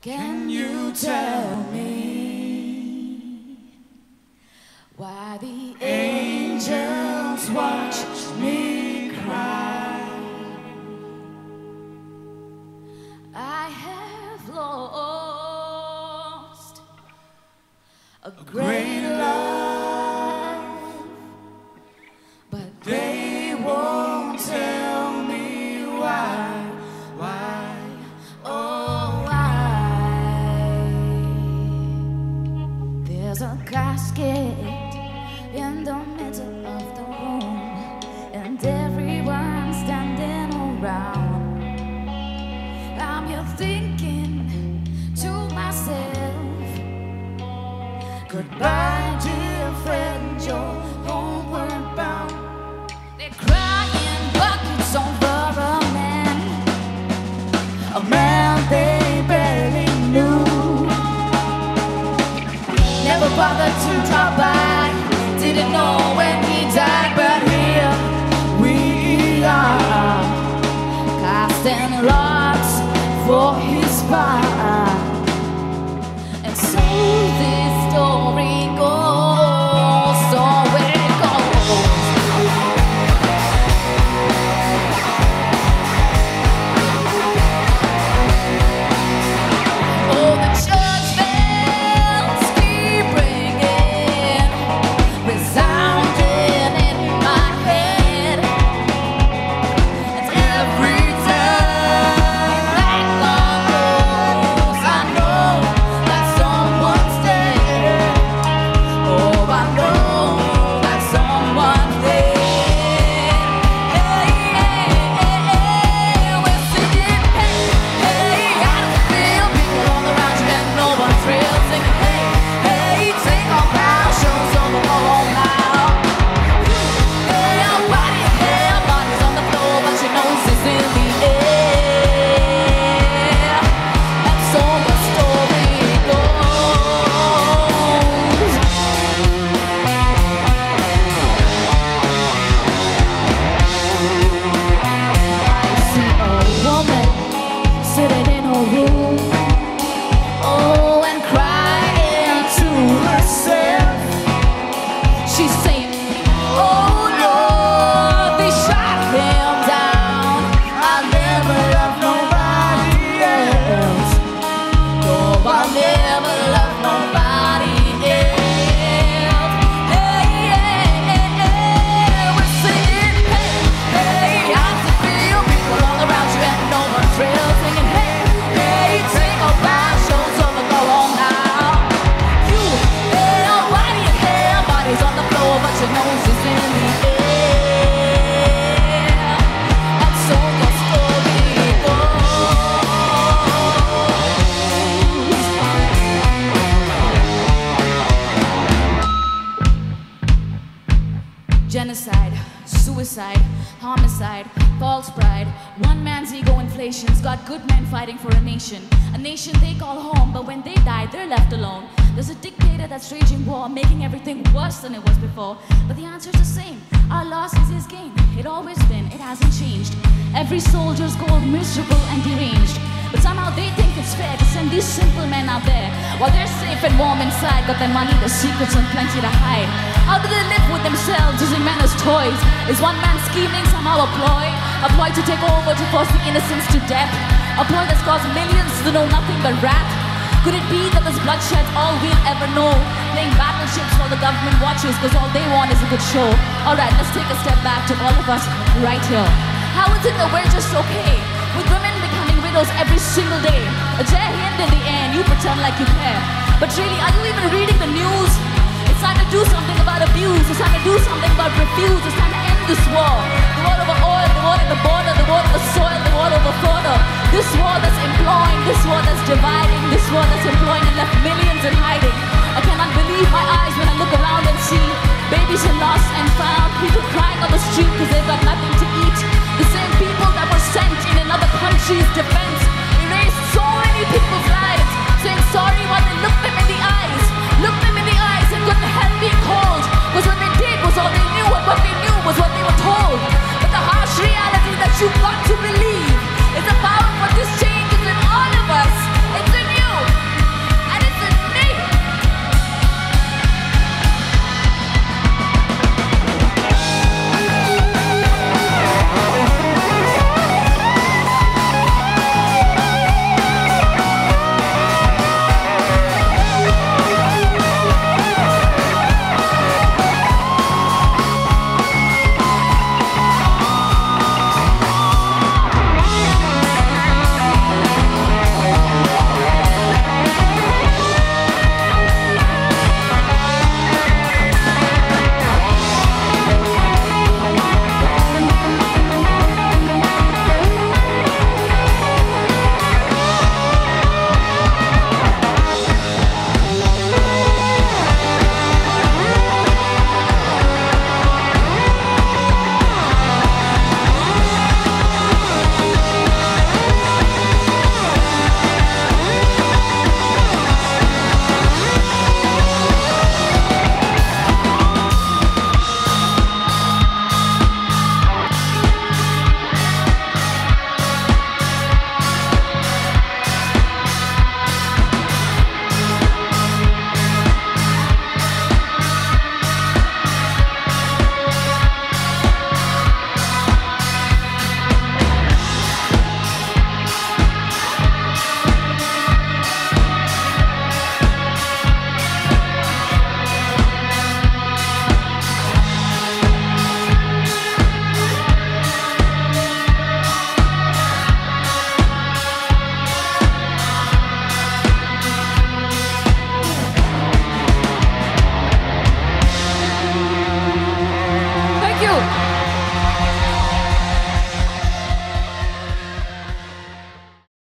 Can you tell me why the angels watch me cry? I have lost a great love, but they won't tell me why. There's a casket in the middle of the room, and everyone's standing around. I'm here thinking to myself, goodbye, dear friend, you're homeward bound. They're crying buckets over a man they barely knew. Never bothered to drop by, didn't know when he died, but here we are, casting lots for his spine. And so this story goes, so it goes. Oh, the church bells keep ringing, resounding in my head. And every time that gong goes, I know that someone's dead. Oh, I know that someone's dead. Hey, hey, hey, hey, we're singing, hey, hey, I don't feel people all around you and no one's real. Singing, hey, hey, take off our shows over all now. Hey, our body's on the floor, but your nose is in the air. And so the story goes. I see a woman sitting in her room, oh, and crying to herself. She's saying, oh Lord, they shot him down. I never loved nobody else. No, I never loved nobody else. Hey, hey, hey, hey, we're singing, hey, hey, I can feel people all around you and no one's real. Singing, hey, hey, take off our shows over, go on now. You, hey, our body's on the floor, but your nose is in the air. And so the story goes. Genocide, suicide, homicide, false pride, one man's ego inflation's got good men fighting for a nation they call home, but when they die, they're left alone. There's a dictator that's waging war, making everything worse than it was before. But the answer's the same, our loss is his gain. It always been, it hasn't changed. Every soldier's goal miserable and deranged. But somehow they think it's fair to send these simple men out there, while they're safe and warm inside, got their money, their secrets, and plenty to hide. How do they live with themselves, using men as toys? Is one man scheming somehow a ploy to take over, to force the innocents to death? A ploy that's caused millions to know nothing but wrath? Could it be that this bloodshed's all we'll ever know? Playing battleships while the government watches, cause all they want is a good show. Alright, let's take a step back to all of us right here. How is it that we're just okay with women becoming widows every single day? A Jai Hind in the end, you pretend like you care, but really, are you even reading the news? It's time to do something about abuse. It's time to do something about refuse. It's time to end this war. The war over oil, the war at the border, the war over soil, the war over fodder. This war that's employing, this war that's dividing, this war that's employing and left millions in hiding. I cannot believe my eyes when I look around and see babies are lost and found, people crying on the street because they've got nothing to eat. The same people that were sent in another country's defense erased so many people's lives, saying sorry while they looked them in the eyes. Looked them in the eyes and couldn't help being cold, cause what they did was all they knew, and what they knew was what they were told. But the harsh reality that you got